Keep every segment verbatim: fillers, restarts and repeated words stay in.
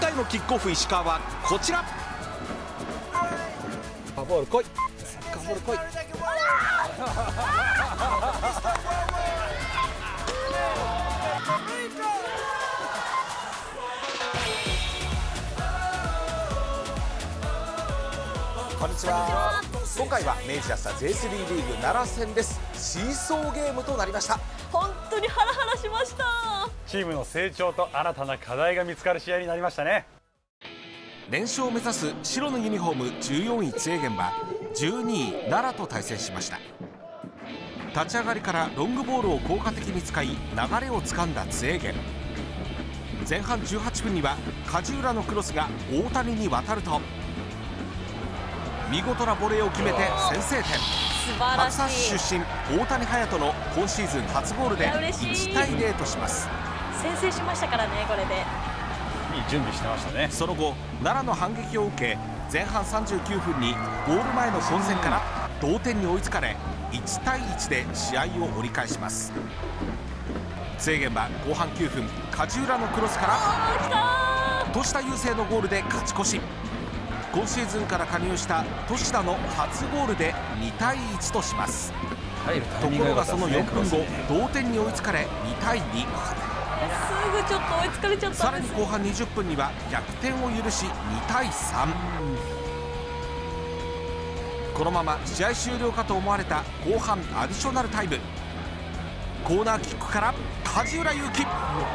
回のキックオフ石川はこちら。 サッカーボール来い、サッカーボール来い。こんにちは。今回は明治安田 ジェイスリー リーグ奈良戦です。シーソーゲームとなりました。 本当にハラハラしました。 チームの成長と新たな課題が見つかる試合になりましたね。 連勝を目指す白のユニフォームじゅうよんい津英源はじゅうにい奈良と対戦しました。立ち上がりからロングボールを効果的に使い流れをつかんだ津英源。前半じゅうはっぷんには梶浦のクロスが大谷に渡ると見事なボレーを決めて先制点。 素晴らしい。 白山市出身大谷隼人の今シーズン初ゴールでいちたいゼロとします。 先制しましたからね。これでいい準備してましたね。 その後奈良の反撃を受け前半さんじゅうきゅうふんにゴール前の混戦から同点に追いつかれいちたいいちで試合を折り返します。津英源は後半きゅうふん梶浦のクロスから年田雄星のゴールで勝ち越し。今シーズンから加入した年田の初ゴールでにたいいちとします。ところがそのよっぷんご同点に追いつかれにたいに。 すぐちょっと追いつかれちゃったんです。 さらに後半にじゅっぷんには逆転を許しにたいさん。このまま試合終了かと思われた後半アディショナルタイム、コーナーキックから梶浦祐希。 すごい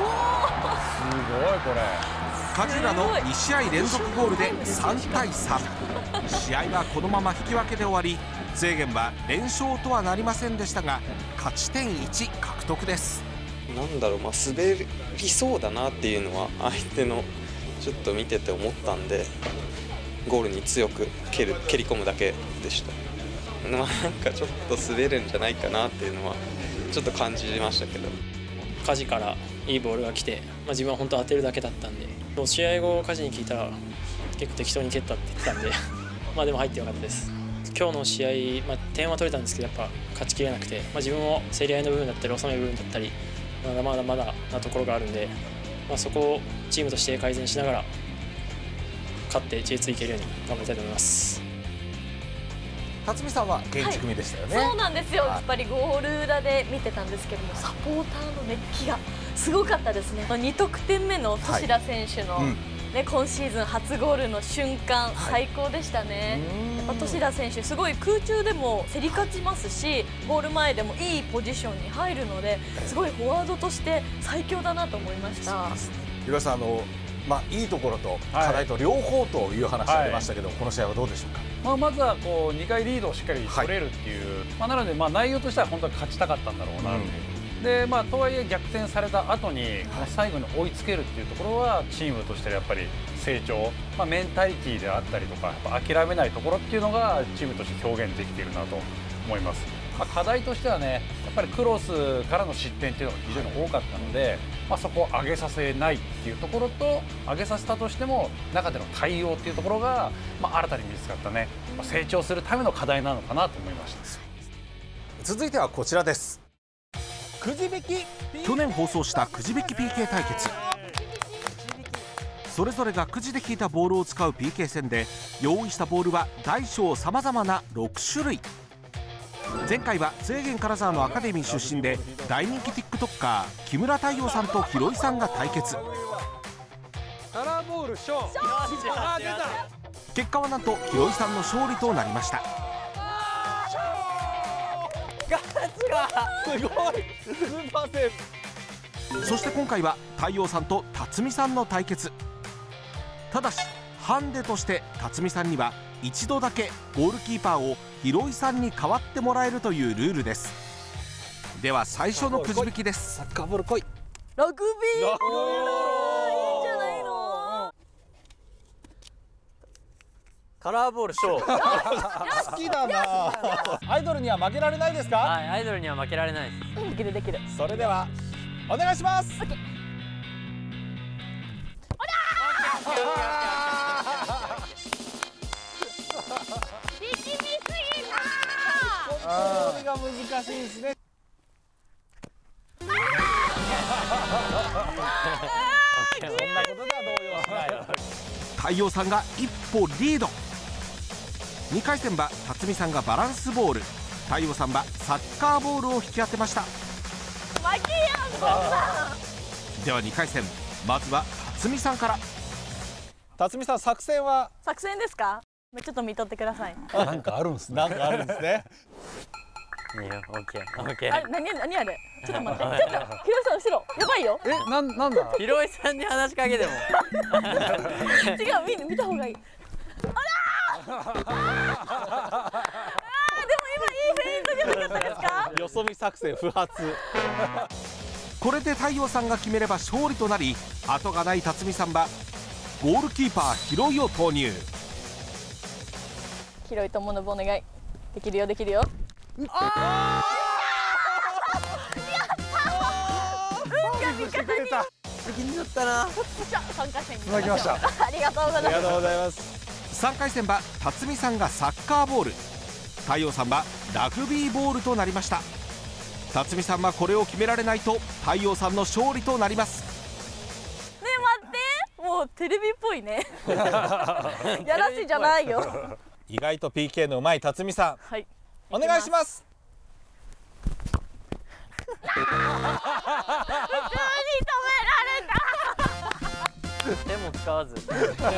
これ。 梶浦のにしあい連続ゴールでさんたいさん。試合はこのまま引き分けで終わり津英源は連勝とはなりませんでしたが勝ち点いち獲得です。 なんだろう、まあ、滑りそうだなっていうのは相手のちょっと見てて思ったんでゴールに強く蹴る蹴り込むだけでした。まあ、なんかちょっと滑るんじゃないかなっていうのはちょっと感じましたけど、 梶からいいボールが来て、まあ、自分は本当当てるだけだったんで、試合後梶に聞いたら結構適当に蹴ったって言ってたんでまあでも入ってよかったです。今日の試合、まあ、点は取れたんですけどやっぱ勝ちきれなくて、まあ、自分も競り合いの部分だったり収める部分だったりまだまだまだなところがあるんで、まあ、そこをチームとして改善しながら勝って ジェイツー いけるように頑張りたいと思います。 辰巳さんは現地組でしたよね。 はい、そうなんですよ。やっぱりゴール裏で見てたんですけどもサポーターの熱気がすごかったですね。にとくてんめの年田選手の、はい、うんね、今シーズン初ゴールの瞬間、はい、最高でしたね。やっぱ年田選手すごい空中でも競り勝ちますしゴール前でもいいポジションに入るのですごいフォワードとして最強だなと思いました。 岩井さん、あのまあ、いいところと課題と両方という話が出ましたけど、はい、この試合はどうでしょうか。 まあ、まずはこうにかいリードをしっかり取れるっていう、はい、まあ、なのでまあ内容としては本当は勝ちたかったんだろうな、うん、でまあ、とはいえ逆転された後に、はい、最後に追いつけるっていうところはチームとしてやっぱり成長、まあ、メンタリティーであったりとかやっぱ諦めないところっていうのがチームとして表現できているなと思います。まあ、課題としてはねやっぱりクロスからの失点っていうのが非常に多かったので、まあ、そこを上げさせないっていうところと上げさせたとしても中での対応っていうところが、まあ、新たに見つかったね、まあ、成長するための課題なのかなと思いました。 続いてはこちらです。くじ引き。 去年放送したくじ引き ピーケー 対決、それぞれがくじで引いたボールを使う ピーケー 戦で用意したボールは大小さまざまなろくしゅるい。前回は津英源金沢のアカデミー出身で大人気 ティックトッカー 木村太陽さんとひろいさんが対決。 カラーボール勝。あ、出た。 結果はなんとひろいさんの勝利となりました。 ガチがすごいスーパーセーブ。 そして今回は太陽さんと辰巳さんの対決。ただしハンデとして辰巳さんには一度だけゴールキーパーをひろいさんに代わってもらえるというルールです。では最初のくじ引きです。 サッカーボール来い。 ラグビー。いいんじゃないの。 カラーボール勝。 好きだな。アイドルには負けられないですか。 はい、アイドルには負けられないです。 できるできる。 それではお願いします。コントロールが難しいですね。そんなことでは動揺しない。 太陽さんが一歩リード。にかい戦は辰巳さんがバランスボール、太陽さんはサッカーボールを引き当てました。 負けやんそんなんではにかい戦、まずは辰巳さんから。 辰巳さん、作戦は作戦ですか？ちょっと見とってください。 なんかあるんですね。 なんかあるんですね。 いいよ、オッケー、オッケー。 あれ何何あれ？ちょっと待って。ちょっとひろいさん後ろやばいよ。 え、なんなんだ。 ひろいさんに話しかけても。 違う、見見た方がいい。あらー。あーでも今いいフェイントじゃなかったですか？ よそ見作戦不発。 これで太陽さんが決めれば勝利となり、後がない辰巳さんはゴールキーパーひろいを投入。 ひろいとものぶお願い。できるよできるよ。 あ運が味方に。 責任だったな。 じゃあさんかい戦につなぎました。 ありがとうございます。 りがとうございます。 さんかい戦は辰巳さんがサッカーボール、太陽さんはラグビーボールとなりました。辰巳さんはこれを決められないと太陽さんの勝利となります。 ねえ待って、もうテレビっぽいね。やらしじゃないよ。 意外と ピーケー のうまい辰巳さん、 はい。 お願いします。 普通に止められた。 手も使わず。 見事太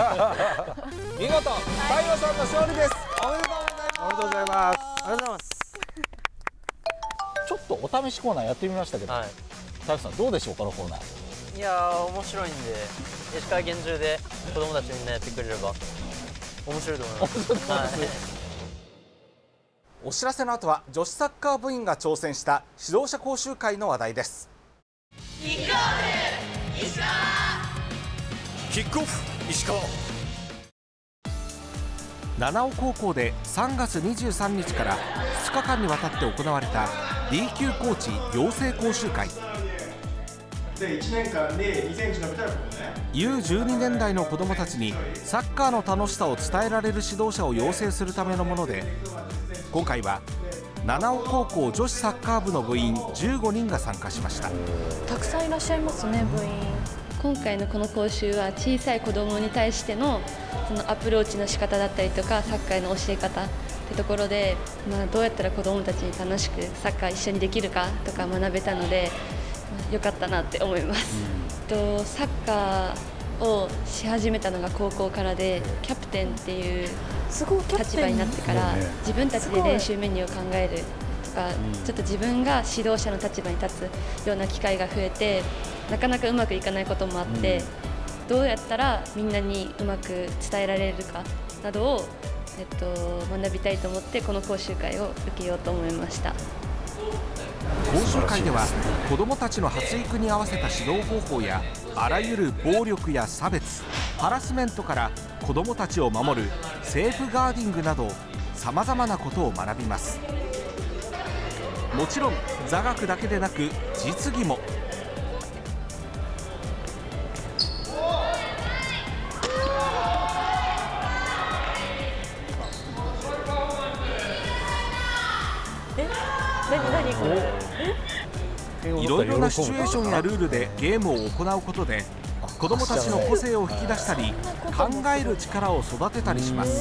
陽さんの勝利です。おめでとうございます。おめでとうございます。 ありがとうございます。 ちょっとお試しコーナーやってみましたけど、 は太陽さんどうでしょう、このコーナー。 い。いやー、面白いんで、石川県中で子供たちみんなやってくれれば面白いと思います。はい。 お知らせの後は女子サッカー部員が挑戦した指導者講習会の話題です。 キックオフ石川。七尾高校でさんがつにじゅうさんにちからふつかかんにわたって行われた ディー 級コーチ養成講習会。 でいちねんかんでにセンチ伸びたらここね。 ユーじゅうに 年代の子どもたちにサッカーの楽しさを伝えられる指導者を養成するためのもので、今回は七尾高校女子サッカー部の部員じゅうごにんが参加しました。 たくさんいらっしゃいますね、部員。 今回のこの講習は小さい子どもに対してのそのアプローチの仕方だったりとかサッカーへの教え方ってところで、まあ、どうやったら子どもたちに楽しくサッカー一緒にできるかとか学べたので、まあ、よかったなって思います、うん、とサッカーをし始めたのが高校からで、キャプテンっていう立場になってから自分たちで練習メニューを考えるとか、ちょっと自分が指導者の立場に立つような機会が増えて、なかなかうまくいかないこともあって、どうやったらみんなにうまく伝えられるかなどを、えっと、学びたいと思ってこの講習会を受けようと思いました。 講習会では子どもたちの発育に合わせた指導方法やあらゆる暴力や差別、ハラスメントから子どもたちを守るセーフガーディングなどさまざまなことを学びます。もちろん座学だけでなく実技も。 何何これ。 いろいろなシチュエーションやルールでゲームを行うことで子どもたちの個性を引き出したり考える力を育てたりします。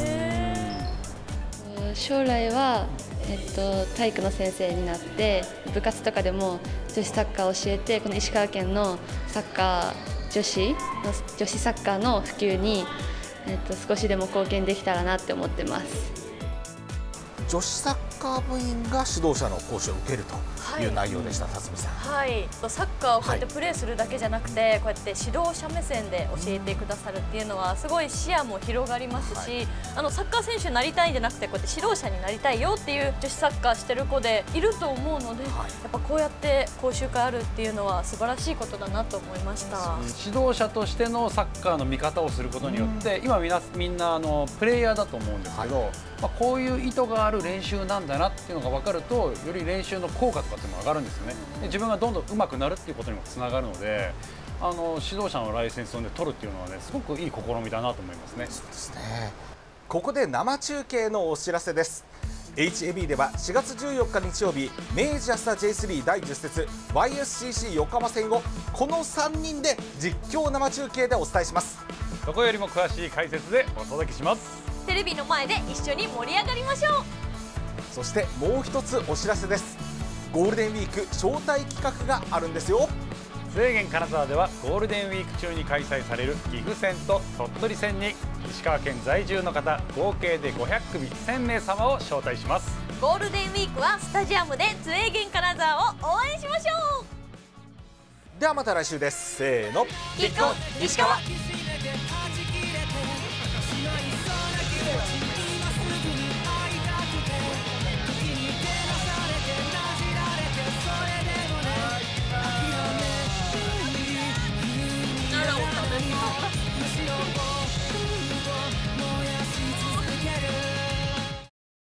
将来は、えっと、体育の先生になって部活とかでも女子サッカーを教えて、この石川県のサッカー女子の女子サッカーの普及に、えっと、少しでも貢献できたらなって思ってます。 女子サッカー部員が指導者の講師を受けるという内容でした、はい、辰巳さん。 はい、サッカーをこうやってプレーするだけじゃなくて、はい、こうやって指導者目線で教えてくださるっていうのはすごい視野も広がりますし、はい、あのサッカー選手になりたいんじゃなくてこうやって指導者になりたいよっていう女子サッカーしてる子でいると思うので、はい、やっぱこうやって講習会あるっていうのは素晴らしいことだなと思いました。 指導者としてのサッカーの見方をすることによって、うん、今みんなみんなあのプレイヤーだと思うんですけど、はい、まあ、こういう意図がある練習なんだなっていうのが分かると、より練習の効果とかっていうのが上がるんですよね。で自分がどんどん上手くなるっていうことにもつながるので、あの指導者のライセンスを、ね、取るっていうのはね、すごくいい試みだなと思いますね。 そうですね。ここで生中継のお知らせです。 エイチエービー ではしがつじゅうよっか日曜日、明治安田 ジェイスリー だいじゅっ節 ワイエスシーシー 横浜戦をこのさんにんで実況生中継でお伝えします。 そこよりも詳しい解説でお届けします。 テレビの前で一緒に盛り上がりましょう。 そしてもう一つお知らせです。ゴールデンウィーク招待企画があるんですよ。 津英源金沢ではゴールデンウィーク中に開催される岐阜戦と鳥取戦に石川県在住の方合計でごひゃくくみせんめい様を招待します。 ゴールデンウィークはスタジアムで津英源金沢を応援しましょう。 ではまた来週です。せーの、 キックオフ石川。